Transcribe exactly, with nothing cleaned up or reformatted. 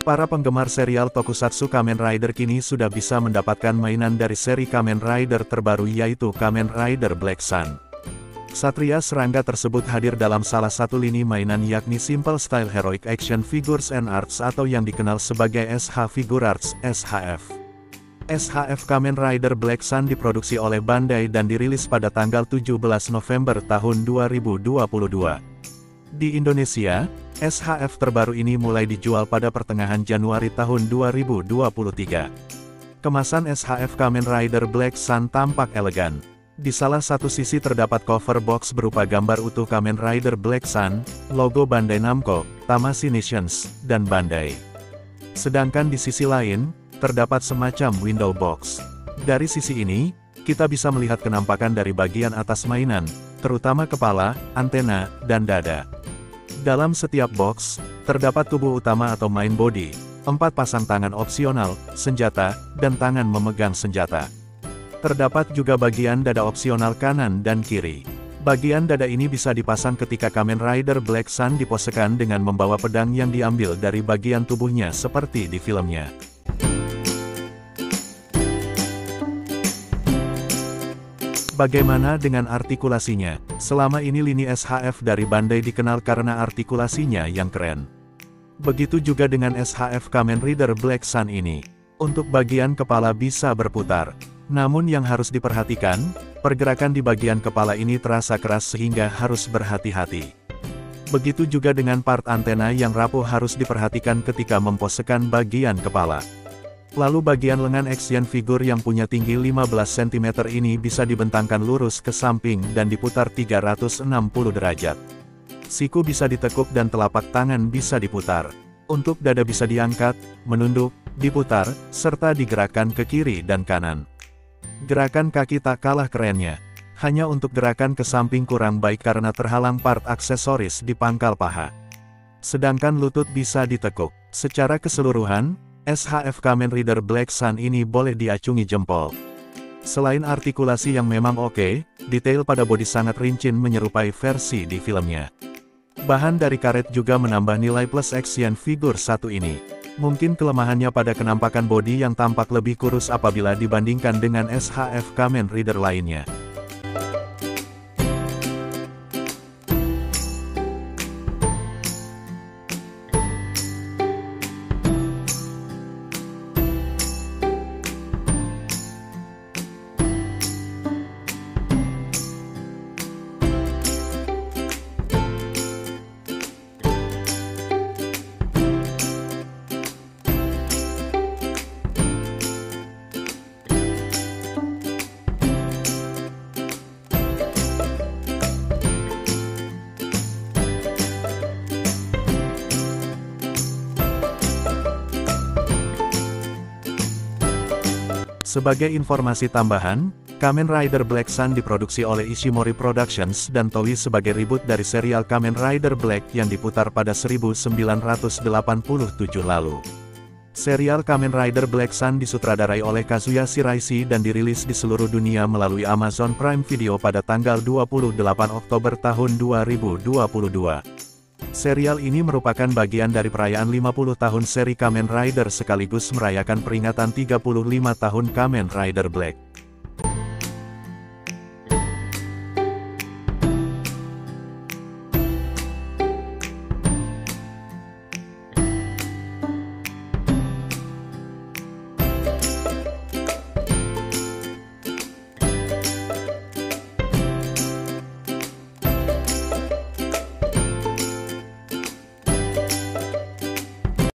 Para penggemar serial Tokusatsu Kamen Rider kini sudah bisa mendapatkan mainan dari seri Kamen Rider terbaru yaitu Kamen Rider Black Sun. Satria serangga tersebut hadir dalam salah satu lini mainan yakni Simple Style Heroic Action Figures and Arts atau yang dikenal sebagai S H Figure Arts, S H F. S H F Kamen Rider Black Sun diproduksi oleh Bandai dan dirilis pada tanggal tujuh belas November tahun dua ribu dua puluh dua. Di Indonesia, S H F terbaru ini mulai dijual pada pertengahan Januari tahun dua ribu dua puluh tiga. Kemasan S H F Kamen Rider Black Sun tampak elegan. Di salah satu sisi terdapat cover box berupa gambar utuh Kamen Rider Black Sun, logo Bandai Namco, Tamashii Nations, dan Bandai. Sedangkan di sisi lain, terdapat semacam window box. Dari sisi ini, kita bisa melihat kenampakan dari bagian atas mainan, terutama kepala, antena, dan dada. Dalam setiap box, terdapat tubuh utama atau main body, empat pasang tangan opsional, senjata, dan tangan memegang senjata. Terdapat juga bagian dada opsional kanan dan kiri. Bagian dada ini bisa dipasang ketika Kamen Rider Black Sun diposekan dengan membawa pedang yang diambil dari bagian tubuhnya seperti di filmnya. Bagaimana dengan artikulasinya? Selama ini lini S H F dari Bandai dikenal karena artikulasinya yang keren. Begitu juga dengan S H F Kamen Rider Black Sun ini. Untuk bagian kepala bisa berputar. Namun yang harus diperhatikan, pergerakan di bagian kepala ini terasa keras sehingga harus berhati-hati. Begitu juga dengan part antena yang rapuh harus diperhatikan ketika memposekan bagian kepala. Lalu bagian lengan action figure yang punya tinggi lima belas sentimeter ini bisa dibentangkan lurus ke samping dan diputar tiga ratus enam puluh derajat. Siku bisa ditekuk dan telapak tangan bisa diputar. Untuk dada bisa diangkat, menunduk, diputar, serta digerakkan ke kiri dan kanan. Gerakan kaki tak kalah kerennya. Hanya untuk gerakan ke samping kurang baik karena terhalang part aksesoris di pangkal paha. Sedangkan lutut bisa ditekuk. Secara keseluruhan, S H F Kamen Rider Black Sun ini boleh diacungi jempol. Selain artikulasi yang memang oke, detail pada bodi sangat rinci menyerupai versi di filmnya. Bahan dari karet juga menambah nilai plus action figure satu ini. Mungkin kelemahannya pada kenampakan bodi yang tampak lebih kurus apabila dibandingkan dengan S H F Kamen Rider lainnya. Sebagai informasi tambahan, Kamen Rider Black Sun diproduksi oleh Ishimori Productions dan Toei sebagai reboot dari serial Kamen Rider Black yang diputar pada seribu sembilan ratus delapan puluh tujuh lalu. Serial Kamen Rider Black Sun disutradarai oleh Kazuya Shiraishi dan dirilis di seluruh dunia melalui Amazon Prime Video pada tanggal dua puluh delapan Oktober tahun dua ribu dua puluh dua. Serial ini merupakan bagian dari perayaan lima puluh tahun seri Kamen Rider sekaligus merayakan peringatan tiga puluh lima tahun Kamen Rider Black.